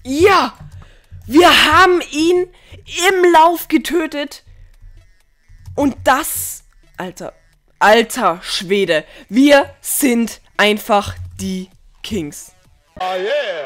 Ja! Wir haben ihn im Lauf getötet. Und das... Alter Schwede. Wir sind einfach die Kings. Oh yeah!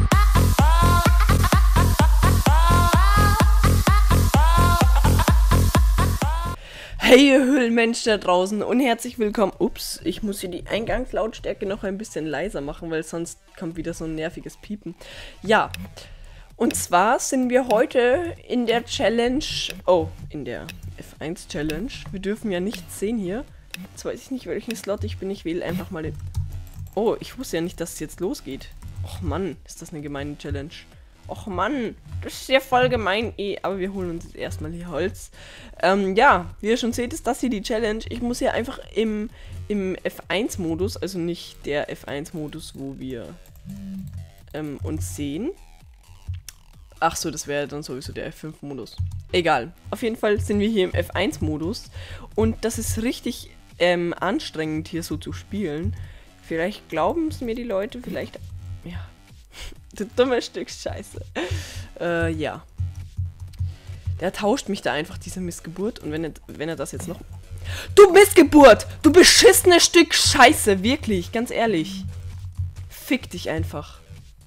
Hey ihr Höhlenmenschen da draußen und herzlich willkommen. Ups, ich muss hier die Eingangslautstärke noch ein bisschen leiser machen, weil sonst kommt wieder so ein nerviges Piepen. Ja, und zwar sind wir heute in der Challenge, in der F1 Challenge. Wir dürfen ja nichts sehen hier. Jetzt weiß ich nicht, welchen Slot ich bin. Ich wähle einfach mal den... Oh, ich wusste ja nicht, dass es jetzt losgeht. Och Mann, ist das eine gemeine Challenge. Och Mann, das ist ja voll gemein. Aber wir holen uns jetzt erstmal hier Holz. Ja, wie ihr schon seht, ist das hier die Challenge. Ich muss hier einfach im F1-Modus, also nicht der F1-Modus, wo wir uns sehen. Ach so, das wäre dann sowieso der F5-Modus. Egal. Auf jeden Fall sind wir hier im F1-Modus. Und das ist richtig anstrengend, hier so zu spielen. Vielleicht glauben es mir die Leute, vielleicht... Ja... Du dumme Stück Scheiße. Ja. Der tauscht mich da einfach, diese Missgeburt. Und wenn er das jetzt noch... Du Missgeburt! Du beschissenes Stück Scheiße! Wirklich, ganz ehrlich. Fick dich einfach.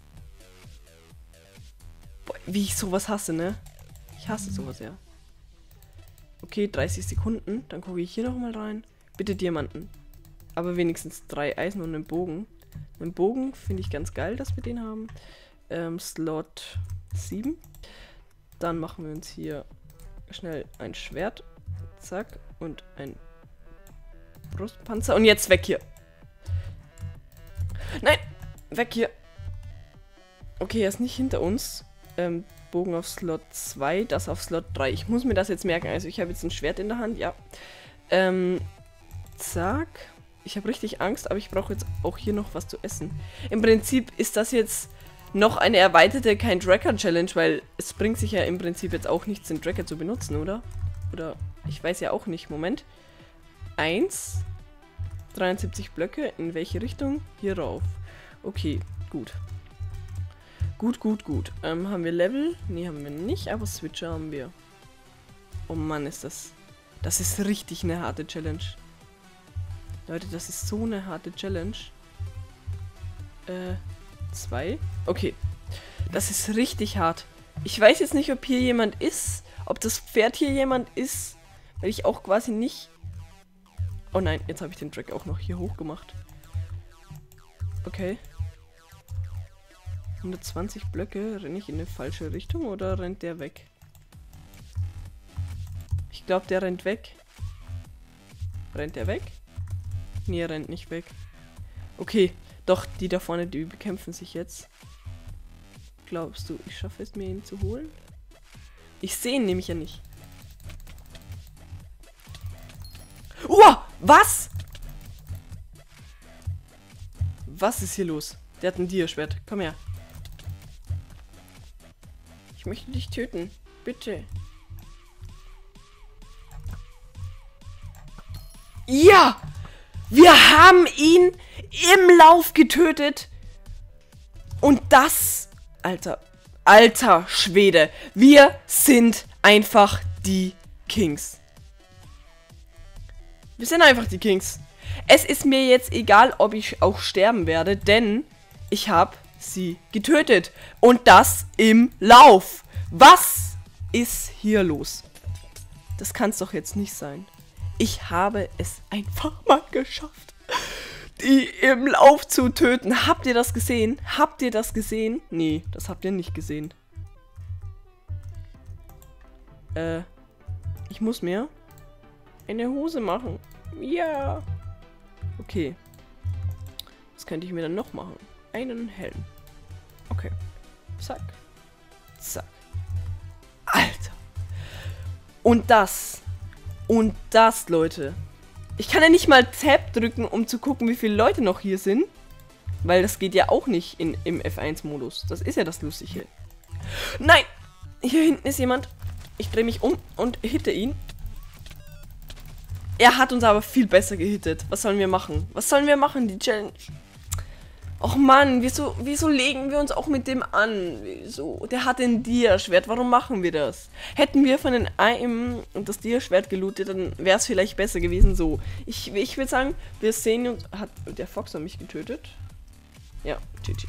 Boah, wie ich sowas hasse, ne? Ich hasse sowas, ja. Okay, 30 Sekunden. Dann gucke ich hier nochmal rein. Bitte Diamanten. Aber wenigstens 3 Eisen und einen Bogen. Einen Bogen finde ich ganz geil, dass wir den haben. Slot 7. Dann machen wir uns hier schnell ein Schwert. Zack. Und ein Brustpanzer. Und jetzt weg hier. Nein! Weg hier. Okay, er ist nicht hinter uns. Bogen auf Slot 2, das auf Slot 3. Ich muss mir das jetzt merken. Also ich habe jetzt ein Schwert in der Hand, ja. Zack. Ich habe richtig Angst, aber ich brauche jetzt auch hier noch was zu essen. Im Prinzip ist das jetzt noch eine erweiterte kein Tracker Challenge, weil es bringt sich ja im Prinzip jetzt auch nichts, den Tracker zu benutzen, oder? Oder ich weiß ja auch nicht. Moment. 1. 73 Blöcke. In welche Richtung? Hier rauf. Okay, gut. Gut. Haben wir Level? Ne, haben wir nicht, aber Switcher haben wir. Oh Mann, ist das... Das ist richtig eine harte Challenge. Leute, das ist so eine harte Challenge. 2. Okay. Das ist richtig hart. Ich weiß jetzt nicht, ob hier jemand ist. Ob das Pferd hier jemand ist. Weil ich auch quasi nicht... Oh nein, jetzt habe ich den Track auch noch hier hoch gemacht. Okay. 120 Blöcke. Renne ich in eine falsche Richtung oder rennt der weg? Ich glaube, der rennt weg. Rennt der weg? Nee, er rennt nicht weg. Okay, doch, die da vorne, die bekämpfen sich jetzt. Glaubst du, ich schaffe es, mir ihn zu holen? Ich sehe ihn nämlich ja nicht. Was? Was ist hier los? Der hat ein Dia-Schwert. Komm her. Ich möchte dich töten. Bitte. Ja! Wir haben ihn im Lauf getötet. Und das... Alter Schwede. Wir sind einfach die Kings. Wir sind einfach die Kings. Es ist mir jetzt egal, ob ich auch sterben werde, denn ich habe sie getötet. Und das im Lauf. Was ist hier los? Das kann es doch jetzt nicht sein. Ich habe es einfach mal geschafft, die im Lauf zu töten. Habt ihr das gesehen? Habt ihr das gesehen? Nee, das habt ihr nicht gesehen. Ich muss mir eine Hose machen. Ja. Okay. Was könnte ich mir dann noch machen? Einen Helm. Okay. Zack. Zack. Alter. Und das, Leute. Ich kann ja nicht mal Tab drücken, um zu gucken, wie viele Leute noch hier sind. Weil das geht ja auch nicht im F1-Modus. Das ist ja das Lustige. Nein! Hier hinten ist jemand. Ich drehe mich um und hitte ihn. Er hat uns aber viel besser gehittet. Was sollen wir machen? Was sollen wir machen? Die Challenge. Och Mann, wieso legen wir uns auch mit dem an? Wieso? Der hat ein Dia-Schwert, warum machen wir das? Hätten wir von den einem das Dia-Schwert gelootet, dann wäre es vielleicht besser gewesen so. Ich würde sagen, wir sehen uns... Hat der Fox mich getötet? Ja, GG.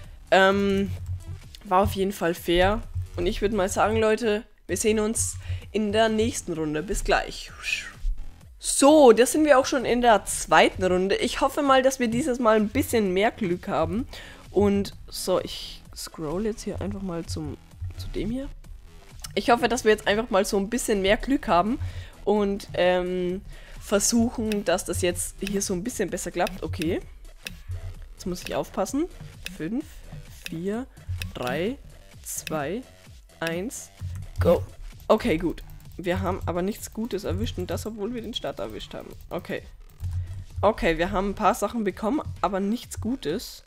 War auf jeden Fall fair. Und ich würde mal sagen, Leute, wir sehen uns in der nächsten Runde. Bis gleich. So, das sind wir auch schon in der zweiten Runde. Ich hoffe mal, dass wir dieses Mal ein bisschen mehr Glück haben. Und so, ich scroll jetzt hier einfach mal zu dem hier. Ich hoffe, dass wir jetzt einfach mal so ein bisschen mehr Glück haben. Und versuchen, dass das jetzt hier so ein bisschen besser klappt. Okay. Jetzt muss ich aufpassen. 5, 4, 3, 2, 1, go. Okay, gut. Wir haben aber nichts Gutes erwischt und das, obwohl wir den Start erwischt haben. Okay. Okay, wir haben ein paar Sachen bekommen, aber nichts Gutes.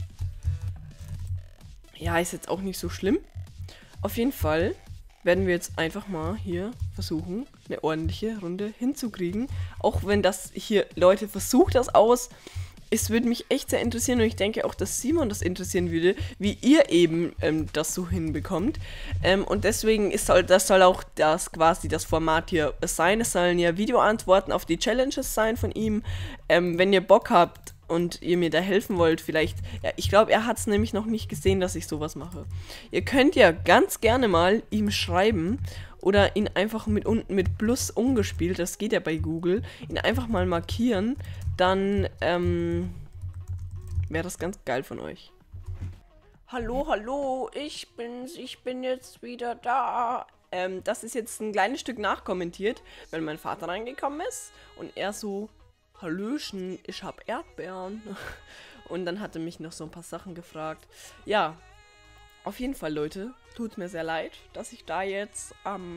Ja, ist jetzt auch nicht so schlimm. Auf jeden Fall werden wir jetzt einfach mal hier versuchen, eine ordentliche Runde hinzukriegen. Auch wenn das hier, Leute, versucht das aus. Es würde mich echt sehr interessieren und ich denke auch, dass Simon das interessieren würde, wie ihr eben das so hinbekommt. Und deswegen das soll auch quasi das Format hier sein. Es sollen ja Videoantworten auf die Challenges sein von ihm. Wenn ihr Bock habt und ihr mir da helfen wollt, vielleicht... Ja, ich glaube, er hat es nämlich noch nicht gesehen, dass ich sowas mache. Ihr könnt ja ganz gerne mal ihm schreiben oder ihn einfach unten mit Plus umgespielt, das geht ja bei Google, ihn einfach mal markieren. Dann wäre das ganz geil von euch. Hallo, hallo, ich bin jetzt wieder da. Das ist jetzt ein kleines Stück nachkommentiert, weil mein Vater reingekommen ist und er so, Hallöchen, ich hab Erdbeeren. Und dann hat er mich noch so ein paar Sachen gefragt. Ja, auf jeden Fall, Leute, tut mir sehr leid, dass ich da jetzt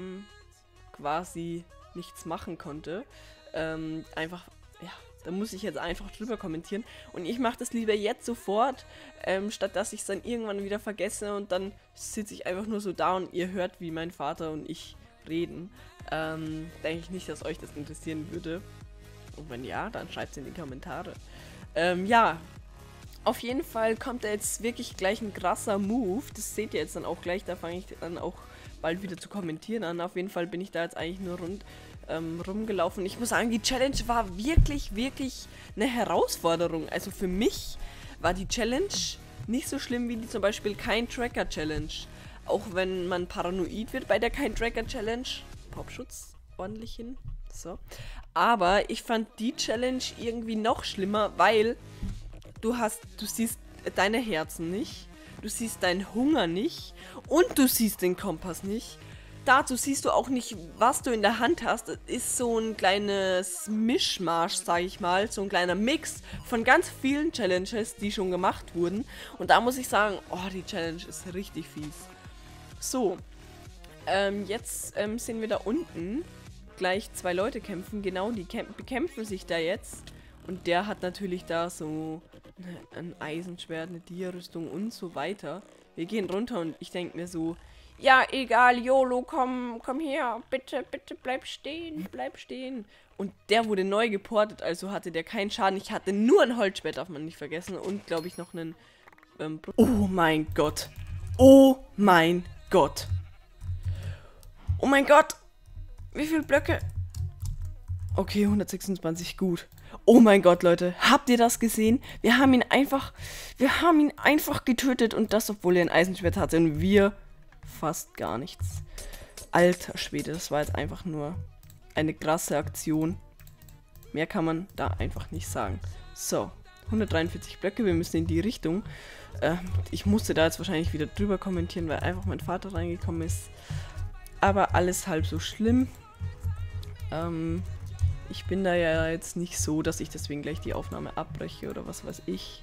quasi nichts machen konnte. Einfach, ja, da muss ich jetzt einfach drüber kommentieren. Und ich mache das lieber jetzt sofort, statt dass ich es dann irgendwann wieder vergesse und dann sitze ich einfach nur so da und ihr hört, wie mein Vater und ich reden. Denke ich nicht, dass euch das interessieren würde. Und wenn ja, dann schreibt es in die Kommentare. Ja, auf jeden Fall kommt da jetzt wirklich gleich ein krasser Move. Das seht ihr jetzt dann auch gleich, da fange ich dann auch bald wieder zu kommentieren an. Auf jeden Fall bin ich da jetzt eigentlich nur rumgelaufen. Ich muss sagen, die Challenge war wirklich, wirklich eine Herausforderung. Also für mich war die Challenge nicht so schlimm wie die zum Beispiel Kein-Tracker-Challenge. Auch wenn man paranoid wird bei der Kein-Tracker-Challenge. Popschutz ordentlich hin. So. Aber ich fand die Challenge irgendwie noch schlimmer, weil du siehst deine Herzen nicht, du siehst deinen Hunger nicht und du siehst den Kompass nicht. Dazu siehst du auch nicht, was du in der Hand hast. Das ist so ein kleines Mischmasch, sage ich mal, so ein kleiner Mix von ganz vielen Challenges, die schon gemacht wurden. Und da muss ich sagen, oh, die Challenge ist richtig fies. So, jetzt sehen wir da unten gleich zwei Leute kämpfen. Genau, die bekämpfen sich da jetzt. Und der hat natürlich da so ein Eisenschwert, eine Dia-Rüstung und so weiter. Wir gehen runter und ich denke mir so, ja, egal, YOLO, komm her, bitte, bitte, bleib stehen, bleib stehen. Und der wurde neu geportet, also hatte der keinen Schaden. Ich hatte nur ein Holzschwert, darf man nicht vergessen. Und, glaube ich, noch einen... oh mein Gott. Oh mein Gott. Oh mein Gott. Wie viele Blöcke? Okay, 126, gut. Oh mein Gott, Leute, habt ihr das gesehen? Wir haben ihn einfach getötet und das, obwohl er ein Eisenschwert hatte und wir fast gar nichts. Alter Schwede, das war jetzt einfach nur eine krasse Aktion. Mehr kann man da einfach nicht sagen. So, 143 Blöcke, wir müssen in die Richtung. Ich musste da jetzt wahrscheinlich wieder drüber kommentieren, weil einfach mein Vater reingekommen ist. Aber alles halb so schlimm. Ich bin da ja jetzt nicht so, dass ich deswegen gleich die Aufnahme abbreche oder was weiß ich.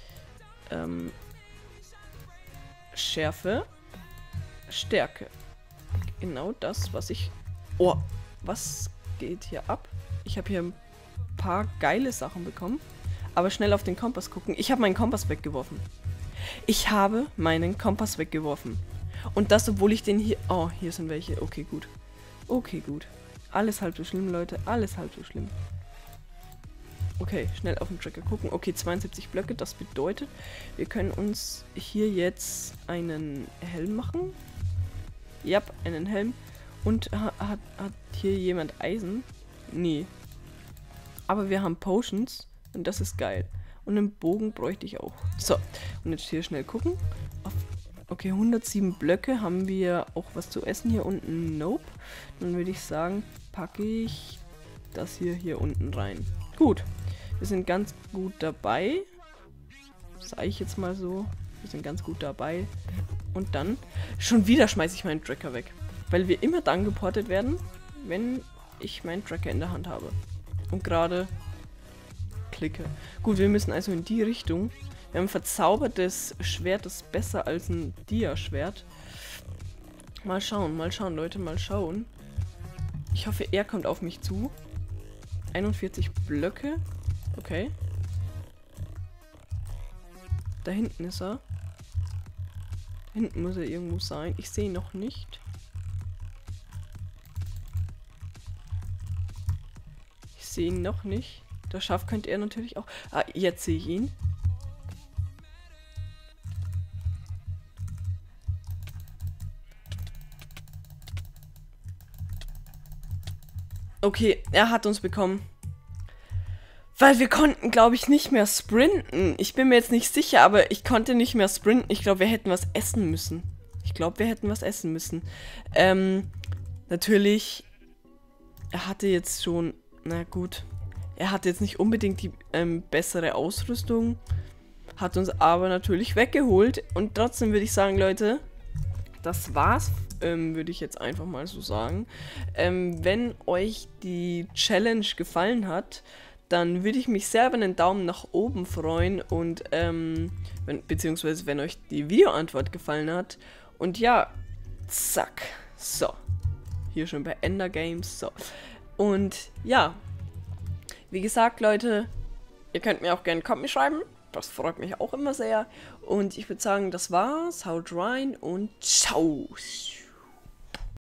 Schärfe. Stärke. Genau das, was ich... Oh, was geht hier ab? Ich habe hier ein paar geile Sachen bekommen. Aber schnell auf den Kompass gucken. Ich habe meinen Kompass weggeworfen. Ich habe meinen Kompass weggeworfen. Und das, obwohl ich den hier... Oh, hier sind welche. Okay, gut. Okay, gut. Alles halb so schlimm, Leute. Alles halb so schlimm. Okay, schnell auf den Tracker gucken. Okay, 72 Blöcke, das bedeutet, wir können uns hier jetzt einen Helm machen. Ja, einen Helm. Und hat hier jemand Eisen? Nee. Aber wir haben Potions und das ist geil. Und einen Bogen bräuchte ich auch. So, und jetzt hier schnell gucken. Okay, 107 Blöcke. Haben wir auch was zu essen hier unten? Nope. Dann würde ich sagen, packe ich das hier unten rein. Gut. Wir sind ganz gut dabei. Sage ich jetzt mal so. Wir sind ganz gut dabei. Und dann, schon wieder schmeiße ich meinen Tracker weg. Weil wir immer dann geportet werden, wenn ich meinen Tracker in der Hand habe. Und gerade klicke. Gut, wir müssen also in die Richtung. Wir haben ein verzaubertes Schwert, das ist besser als ein Dia-Schwert. Mal schauen, Leute, mal schauen. Ich hoffe, er kommt auf mich zu. 41 Blöcke. Okay. Da hinten ist er. Da hinten muss er irgendwo sein. Ich sehe ihn noch nicht. Ich sehe ihn noch nicht. Das Schaf könnte er natürlich auch. Ah, jetzt sehe ich ihn. Okay, er hat uns bekommen. Weil wir konnten, glaube ich, nicht mehr sprinten. Ich bin mir jetzt nicht sicher, aber ich konnte nicht mehr sprinten. Ich glaube, wir hätten was essen müssen. Natürlich, er hatte jetzt schon, na gut, er hatte jetzt nicht unbedingt die bessere Ausrüstung, hat uns aber natürlich weggeholt. Und trotzdem würde ich sagen, Leute, das war's, würde ich jetzt einfach mal so sagen. Wenn euch die Challenge gefallen hat, dann würde ich mich sehr über einen Daumen nach oben freuen und beziehungsweise wenn euch die Videoantwort gefallen hat. Und ja, zack, so. Hier schon bei Ender Games, so. Und ja, wie gesagt, Leute, ihr könnt mir auch gerne einen Kommentar schreiben. Das freut mich auch immer sehr. Und ich würde sagen, das war's. Haut rein und ciao.